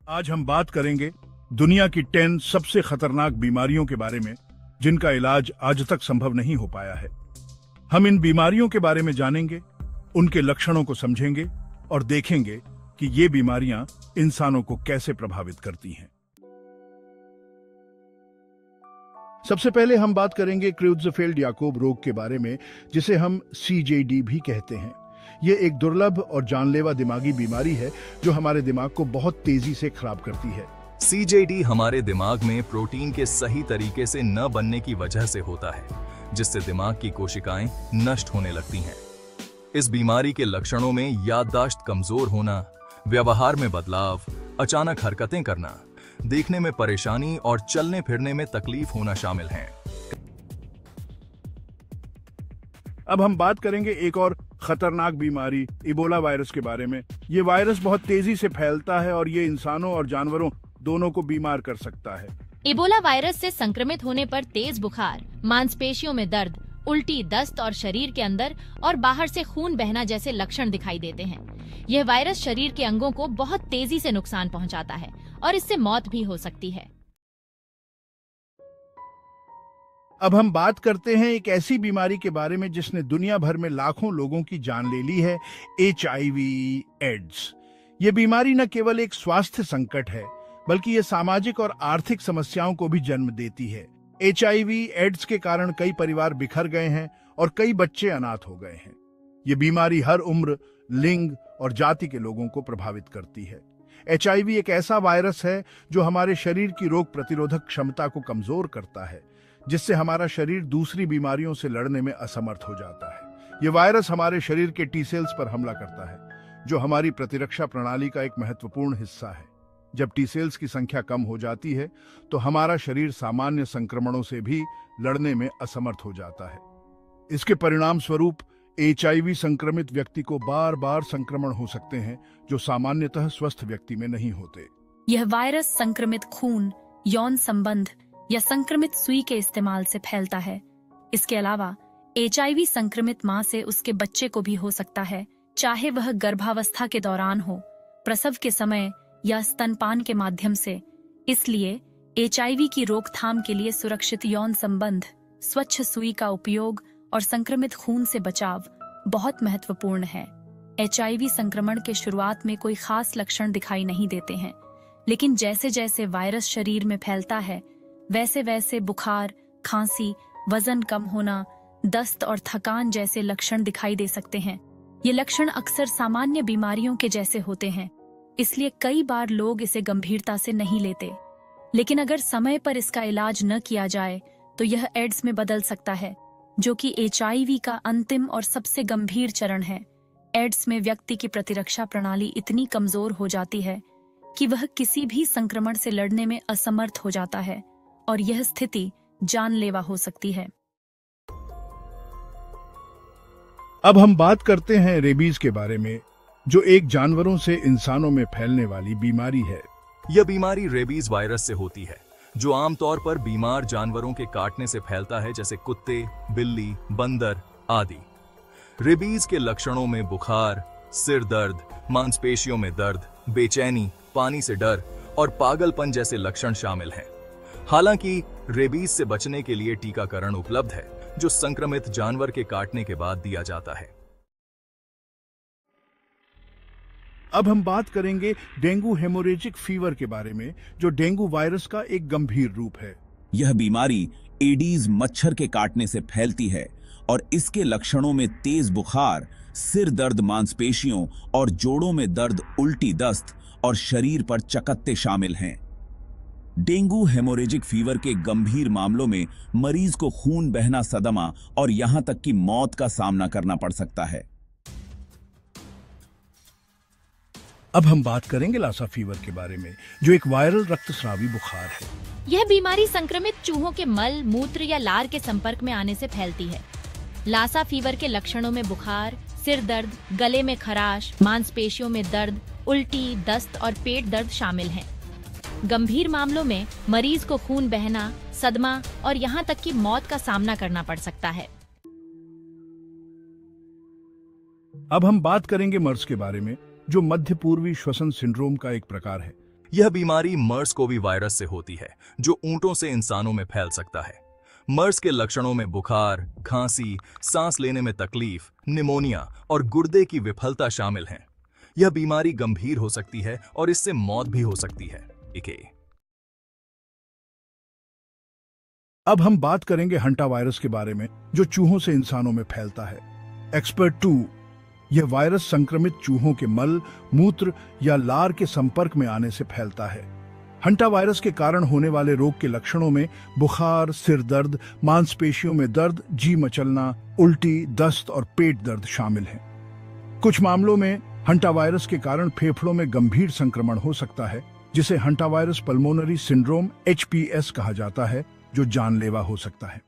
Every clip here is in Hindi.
आज हम बात करेंगे दुनिया की 10 सबसे खतरनाक बीमारियों के बारे में जिनका इलाज आज तक संभव नहीं हो पाया है। हम इन बीमारियों के बारे में जानेंगे, उनके लक्षणों को समझेंगे और देखेंगे कि ये बीमारियां इंसानों को कैसे प्रभावित करती हैं। सबसे पहले हम बात करेंगे क्रेeutzfeldt-Jakob रोग के बारे में, जिसे हम CJD भी कहते हैं। ये एक दुर्लभ और जानलेवा दिमागी बीमारी है जो हमारे दिमाग को बहुत तेजी से खराब करती है। CJD हमारे दिमाग में प्रोटीन के सही तरीके से न बनने की वजह से होता है, जिससे दिमाग की कोशिकाएं नष्ट होने लगती हैं। इस बीमारी के लक्षणों में याददाश्त कमजोर होना, व्यवहार में बदलाव, अचानक हरकतें करना, देखने में परेशानी और चलने फिरने में तकलीफ होना शामिल हैं। अब हम बात करेंगे एक और खतरनाक बीमारी इबोला वायरस के बारे में। ये वायरस बहुत तेजी से फैलता है और ये इंसानों और जानवरों दोनों को बीमार कर सकता है। इबोला वायरस से संक्रमित होने पर तेज बुखार, मांसपेशियों में दर्द, उल्टी, दस्त और शरीर के अंदर और बाहर से खून बहना जैसे लक्षण दिखाई देते हैं। यह वायरस शरीर के अंगों को बहुत तेजी से नुकसान पहुंचाता है और इससे मौत भी हो सकती है। अब हम बात करते हैं एक ऐसी बीमारी के बारे में जिसने दुनिया भर में लाखों लोगों की जान ले ली है, HIV एड्स। ये बीमारी न केवल एक स्वास्थ्य संकट है, बल्कि ये सामाजिक और आर्थिक समस्याओं को भी जन्म देती है। HIV एड्स के कारण कई परिवार बिखर गए हैं और कई बच्चे अनाथ हो गए हैं। ये बीमारी हर उम्र, लिंग और जाति के लोगों को प्रभावित करती है। HIV एक ऐसा वायरस है जो हमारे शरीर की रोग प्रतिरोधक क्षमता को कमजोर करता है, जिससे हमारा शरीर दूसरी बीमारियों से लड़ने में असमर्थ हो जाता है। ये वायरस हमारे शरीर के टी सेल्स पर हमला करता है, जो हमारी प्रतिरक्षा प्रणाली का एक महत्वपूर्ण हिस्सा है। जब टी सेल्स की संख्या कम हो जाती है, तो हमारा शरीर सामान्य संक्रमणों से भी लड़ने में असमर्थ हो जाता है। इसके परिणाम स्वरूप HIV संक्रमित व्यक्ति को बार बार संक्रमण हो सकते हैं, जो सामान्यतः स्वस्थ व्यक्ति में नहीं होते। यह वायरस संक्रमित खून, यौन संबंध या संक्रमित सुई के इस्तेमाल से फैलता है। इसके अलावा HIV संक्रमित मां से उसके बच्चे को भी हो सकता है, चाहे वह गर्भावस्था के दौरान हो, प्रसव के समय या स्तनपान के माध्यम से। इसलिए HIV की रोकथाम के लिए सुरक्षित यौन संबंध, स्वच्छ सुई का उपयोग और संक्रमित खून से बचाव बहुत महत्वपूर्ण है। HIV संक्रमण के शुरुआत में कोई खास लक्षण दिखाई नहीं देते हैं, लेकिन जैसे जैसे वायरस शरीर में फैलता है, वैसे वैसे बुखार, खांसी, वजन कम होना, दस्त और थकान जैसे लक्षण दिखाई दे सकते हैं। ये लक्षण अक्सर सामान्य बीमारियों के जैसे होते हैं, इसलिए कई बार लोग इसे गंभीरता से नहीं लेते। लेकिन अगर समय पर इसका इलाज न किया जाए तो यह एड्स में बदल सकता है, जो कि HIV का अंतिम और सबसे गंभीर चरण है। एड्स में व्यक्ति की प्रतिरक्षा प्रणाली इतनी कमजोर हो जाती है कि वह किसी भी संक्रमण से लड़ने में असमर्थ हो जाता है और यह स्थिति जानलेवा हो सकती है। अब हम बात करते हैं रेबीज के बारे में, जो एक जानवरों से इंसानों में फैलने वाली बीमारी है। यह बीमारी रेबीज वायरस से होती है, जो आमतौर पर बीमार जानवरों के काटने से फैलता है, जैसे कुत्ते, बिल्ली, बंदर आदि। रेबीज के लक्षणों में बुखार, सिर दर्द, मांसपेशियों में दर्द, बेचैनी, पानी से डर और पागलपन जैसे लक्षण शामिल हैं। हालांकि रेबीज से बचने के लिए टीकाकरण उपलब्ध है, जो संक्रमित जानवर के काटने के बाद दिया जाता है। अब हम बात करेंगे डेंगू हेमोरेजिक फीवर के बारे में, जो डेंगू वायरस का एक गंभीर रूप है। यह बीमारी एडीज मच्छर के काटने से फैलती है और इसके लक्षणों में तेज बुखार, सिर दर्द, मांसपेशियों और जोड़ों में दर्द, उल्टी, दस्त और शरीर पर चकत्ते शामिल हैं। डेंगू हेमोरेजिक फीवर के गंभीर मामलों में मरीज को खून बहना, सदमा और यहां तक कि मौत का सामना करना पड़ सकता है। अब हम बात करेंगे लासा फीवर के बारे में, जो एक वायरल रक्तस्रावी बुखार है। यह बीमारी संक्रमित चूहों के मल, मूत्र या लार के संपर्क में आने से फैलती है। लासा फीवर के लक्षणों में बुखार, सिर दर्द, गले में खराश, मांसपेशियों में दर्द, उल्टी, दस्त और पेट दर्द शामिल हैं। गंभीर मामलों में मरीज को खून बहना, सदमा और यहाँ तक कि मौत का सामना करना पड़ सकता है। अब हम बात करेंगे मर्स के बारे में, जो मध्य पूर्वी श्वसन सिंड्रोम का एक प्रकार है। यह बीमारी मर्स-कोवी वायरस से होती है, जो ऊंटों से इंसानों में फैल सकता है। मर्स के लक्षणों में बुखार, खांसी, सांस लेने में तकलीफ, निमोनिया और गुर्दे की विफलता शामिल हैं। यह बीमारी गंभीर हो सकती है और इससे मौत भी हो सकती है। अब हम बात करेंगे हंटा वायरस के बारे में, जो चूहों से इंसानों में फैलता है। एक्सपर्ट 2, यह वायरस संक्रमित चूहों के मल, मूत्र या लार के संपर्क में आने से फैलता है। हंटा वायरस के कारण होने वाले रोग के लक्षणों में बुखार, सिर दर्द, मांसपेशियों में दर्द, जी मचलना, उल्टी, दस्त और पेट दर्द शामिल हैं। कुछ मामलों में हंटा वायरस के कारण फेफड़ों में गंभीर संक्रमण हो सकता है, जिसे hanta virus pulmonary syndrome HPS कहा जाता है, जो जानलेवा हो सकता है।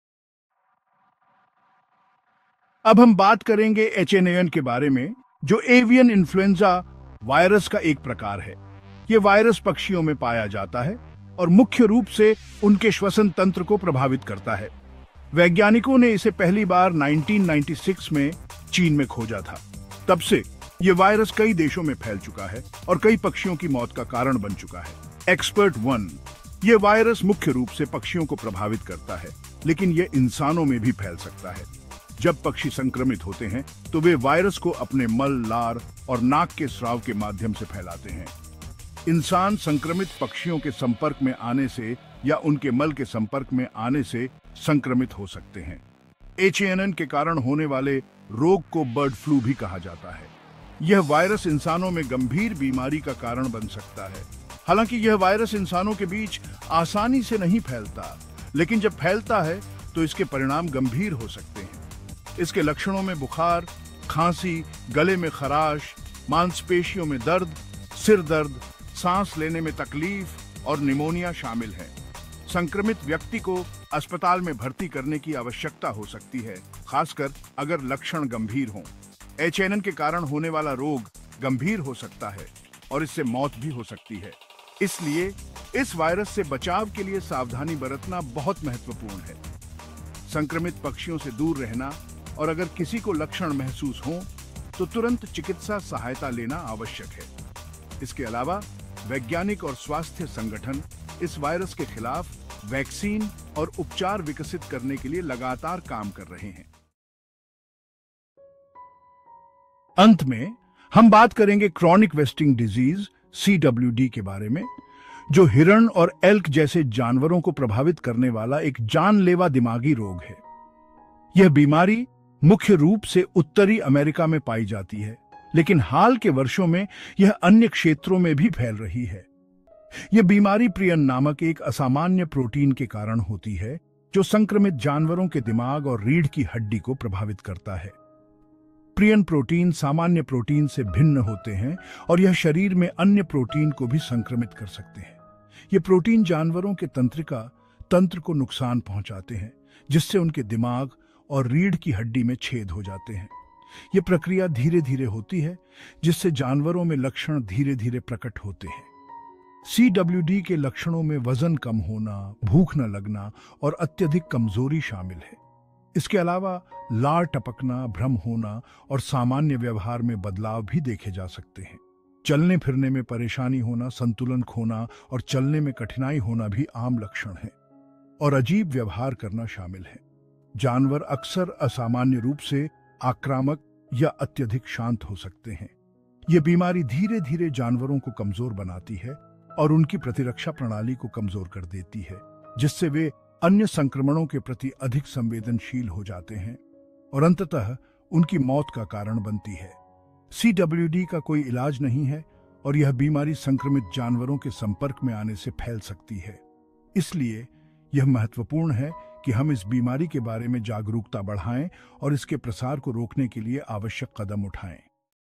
अब हम बात करेंगे H1N1 के बारे में, जो एवियन इन्फ्लुएंजा वायरस का एक प्रकार है। यह वायरस पक्षियों में पाया जाता है और मुख्य रूप से उनके श्वसन तंत्र को प्रभावित करता है। वैज्ञानिकों ने इसे पहली बार 1996 में चीन में खोजा था। तब से यह वायरस कई देशों में फैल चुका है और कई पक्षियों की मौत का कारण बन चुका है। एक्सपर्ट 1, यह वायरस मुख्य रूप से पक्षियों को प्रभावित करता है, लेकिन यह इंसानों में भी फैल सकता है। जब पक्षी संक्रमित होते हैं तो वे वायरस को अपने मल, लार और नाक के स्राव के माध्यम से फैलाते हैं। इंसान संक्रमित पक्षियों के संपर्क में आने से या उनके मल के संपर्क में आने से संक्रमित हो सकते हैं। H1N1 के कारण होने वाले रोग को बर्ड फ्लू भी कहा जाता है। यह वायरस इंसानों में गंभीर बीमारी का कारण बन सकता है। हालांकि यह वायरस इंसानों के बीच आसानी से नहीं फैलता, लेकिन जब फैलता है तो इसके परिणाम गंभीर हो सकते हैं। इसके लक्षणों में बुखार, खांसी, गले में खराश, मांसपेशियों में दर्द, सिर दर्द, सांस लेने में तकलीफ और निमोनिया शामिल है। संक्रमित व्यक्ति को अस्पताल में भर्ती करने की आवश्यकता हो सकती है, खासकर अगर लक्षण गंभीर हों। H1N1 के कारण होने वाला रोग गंभीर हो सकता है और इससे मौत भी हो सकती है। इसलिए इस वायरस से बचाव के लिए सावधानी बरतना बहुत महत्वपूर्ण है। संक्रमित पक्षियों से दूर रहना और अगर किसी को लक्षण महसूस हों तो तुरंत चिकित्सा सहायता लेना आवश्यक है। इसके अलावा वैज्ञानिक और स्वास्थ्य संगठन इस वायरस के खिलाफ वैक्सीन और उपचार विकसित करने के लिए लगातार काम कर रहे हैं। अंत में हम बात करेंगे क्रॉनिक वेस्टिंग डिजीज CWD के बारे में, जो हिरण और एल्क जैसे जानवरों को प्रभावित करने वाला एक जानलेवा दिमागी रोग है। यह बीमारी मुख्य रूप से उत्तरी अमेरिका में पाई जाती है, लेकिन हाल के वर्षों में यह अन्य क्षेत्रों में भी फैल रही है। यह बीमारी प्रियन नामक एक असामान्य प्रोटीन के कारण होती है, जो संक्रमित जानवरों के दिमाग और रीढ़ की हड्डी को प्रभावित करता है। प्रियन प्रोटीन सामान्य प्रोटीन से भिन्न होते हैं और यह शरीर में अन्य प्रोटीन को भी संक्रमित कर सकते हैं। ये प्रोटीन जानवरों के तंत्रिका तंत्र को नुकसान पहुंचाते हैं, जिससे उनके दिमाग और रीढ़ की हड्डी में छेद हो जाते हैं। यह प्रक्रिया धीरे धीरे होती है, जिससे जानवरों में लक्षण धीरे धीरे प्रकट होते हैं। CWD के लक्षणों में वजन कम होना, भूख न लगना और अत्यधिक कमजोरी शामिल है। इसके अलावा लार टपकना, भ्रम होना और सामान्य व्यवहार में बदलाव भी देखे जा सकते हैं। चलने फिरने में परेशानी होना, संतुलन खोना और चलने में कठिनाई होना भी आम लक्षण है और अजीब व्यवहार करना शामिल है। जानवर अक्सर असामान्य रूप से आक्रामक या अत्यधिक शांत हो सकते हैं। यह बीमारी धीरे धीरे जानवरों को कमजोर बनाती है और उनकी प्रतिरक्षा प्रणाली को कमजोर कर देती है, जिससे वे अन्य संक्रमणों के प्रति अधिक संवेदनशील हो जाते हैं और अंततः उनकी मौत का कारण बनती है। CWD का कोई इलाज नहीं है और यह बीमारी संक्रमित जानवरों के संपर्क में आने से फैल सकती है। इसलिए यह महत्वपूर्ण है कि हम इस बीमारी के बारे में जागरूकता बढ़ाएं और इसके प्रसार को रोकने के लिए आवश्यक कदम उठाएं।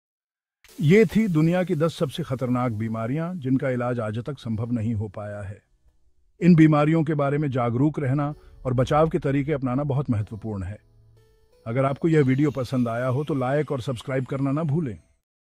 ये थी दुनिया की 10 सबसे खतरनाक बीमारियां जिनका इलाज आज तक संभव नहीं हो पाया है। इन बीमारियों के बारे में जागरूक रहना और बचाव के तरीके अपनाना बहुत महत्वपूर्ण है। अगर आपको यह वीडियो पसंद आया हो तो लाइक और सब्सक्राइब करना ना भूलें।